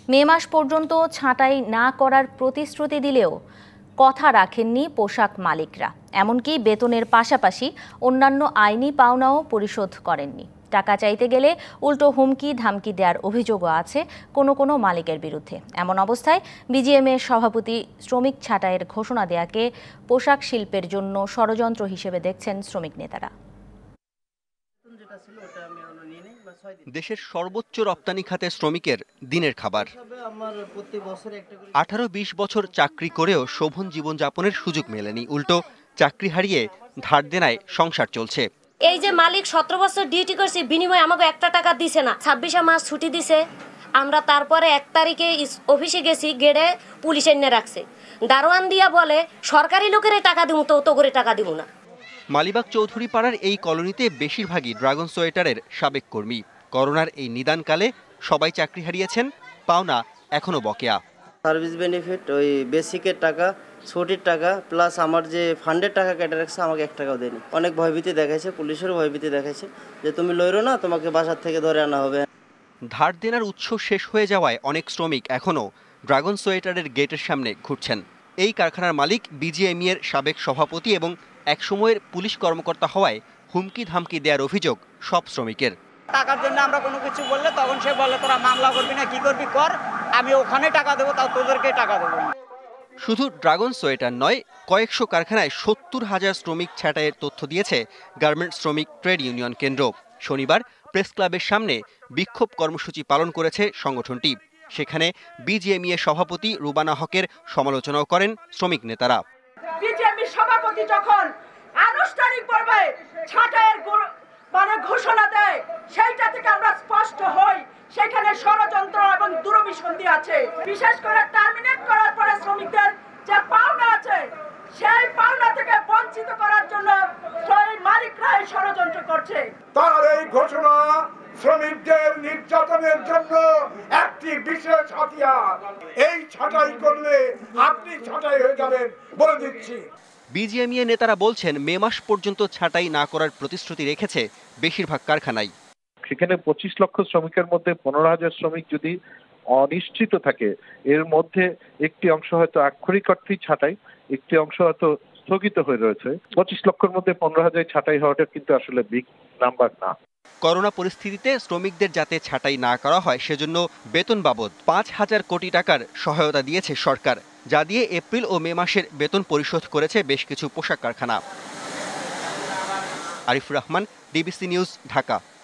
মে মাস পর্যন্ত ছাঁটাই না করার প্রতিশ্রুতি দিলেও কথা রাখেননি পোশাক মালিকরা। এমনকি বেতনের পাশাপাশি অন্যান্য আইনি পাওনাও পরিশোধ করেননি। টাকা চাইতে গেলে উল্টো হুমকি ধামকি দেওয়ার অভিযোগও আছে কোনো মালিকের বিরুদ্ধে। এমন অবস্থায় বিজিএমএ সভাপতি শ্রমিক ছাঁটাইয়ের ঘোষণা দেয়াকে পোশাক শিল্পের জন্য ষড়যন্ত্র হিসেবে দেখছেন শ্রমিক নেতারা। দেশের সর্বোচ্চ রপ্তানি খাতে শ্রমিকের দিনের খাবার। 18-20 বছর চাকরি করেও শোভন জীবনযাপনের সুযোগ মেলেনি, উল্টো চাকরি হারিয়ে ধার দেনায় সংসার চলছে। এই যে মালিক 17 বছর ডিউটি করছে, বিনিময়ে আমাকে 1 টাকা দিছে না। 26 মাস ছুটি দিছে, আমরা তারপরে 1 তারিখে অফিসে গেছি, গেটে পুলিশ এনে রাখছে। দারোয়ান দিয়া বলে সরকারি লোকের টাকা দিব, তো করে টাকা দিব না। মালিবাগ চৌধুরী পাড়ার এই কলোনিতে বেশিরভাগই ড্রাগন সোয়েটারের সাবেক কর্মী। করোনার এই নিদানকালে সবাই চাকরি হারিয়েছেন, পাওনা এখনো বকেয়া। সার্ভিস বেনিফিট, ওই বেসিকের টাকা, ছুটির টাকা, প্লাস আমার যে ফান্ডের টাকা কেটে রাখছে, আমাকে 1 টাকাও দেয়নি। অনেক ভয়ভীতি দেখাইছে, পুলিশেরও ভয়ভীতি দেখাইছে যে তুমি লইরো না, তোমাকে বাসার থেকে ধরে আনা হবে। ধার দেনার উৎস শেষ হয়ে যাওয়ায় অনেক শ্রমিক এখনও ড্রাগন সোয়েটারের গেটের সামনে ঘুরছেন। এই কারখানার মালিক বিজিএমই এর সাবেক সভাপতি এবং একসময়ের পুলিশ কর্মকর্তা হওয়ায় হুমকি ধামকি দেওয়ার অভিযোগ সব শ্রমিকের। টাকার জন্য আমরা কোনো কিছু বললে তখন সে বলে তোরা মামলা করবি না, কি করবি কর, আমি ওখানে টাকা দেবো, তাও তোদেরকে টাকা দেবো। শুধু ড্রাগন সোয়েটার নয়, কয়েকশো কারখানায় 70,000 শ্রমিক ছাঁটাইয়ের তথ্য দিয়েছে গার্মেন্টস শ্রমিক ট্রেড ইউনিয়ন কেন্দ্র। শনিবার প্রেস ক্লাবের সামনে বিক্ষোভ কর্মসূচি পালন করেছে সংগঠনটি। সেখানে বিজিএমই এর সভাপতি রুবানা হকের সমালোচনাও করেন শ্রমিক নেতারা। বিজিএমই সভাপতি যখন আনুষ্ঠানিকভাবে ছাঁটাইয়ের ঘোষণা দেয়, সেইটা থেকে আমরা স্পষ্ট হই সেখানে ষড়যন্ত্র এবং দুরভিসন্ধি আছে। বিশেষ করে টার্মিনেট করার পরে শ্রমিকদের যে পাওনা আছে, সেই পাওনা থেকে বঞ্চিত করার জন্য শ্রমিক মালিকরা ষড়যন্ত্র করছে। তার এই ঘোষণা শ্রমিকদের নির্যাতনের জন্য একটি বিশেষ হাতিয়ার। এই ছাঁটাই করলে আপনি ছাঁটাই হয়ে যাবেন বলে দিচ্ছি। বিজিএমই এর নেতারা বলছেন, মে মাস পর্যন্ত ছাঁটাই না করার প্রতিশ্রুতি রেখেছে বেশিরভাগ কারখানায়। সেখানে 25 লক্ষ শ্রমিকের মধ্যে 15,000 শ্রমিক যদি অনিশ্চিত থাকে, এর মধ্যে একটি অংশ হয়তো আক্ষরিক অর্থেই ছাঁটাই, একটি অংশ হয়তো স্থগিত হয়ে রয়েছে। 25 লক্ষের মধ্যে 15,000 ছাঁটাই হওয়াটা কিন্তু আসলে বিগ নাম্বার না। করোনা পরিস্থিতিতে শ্রমিকদের যাতে ছাঁটাই না করা হয় সেজন্য বেতন বাবদ 5,000 কোটি টাকার সহায়তা দিয়েছে সরকার, যা দিয়ে এপ্রিল ও মে মাসের বেতন পরিশোধ করেছে বেশ কিছু পোশাক কারখানা। Arifur Rahman, DBC news, Dhaka.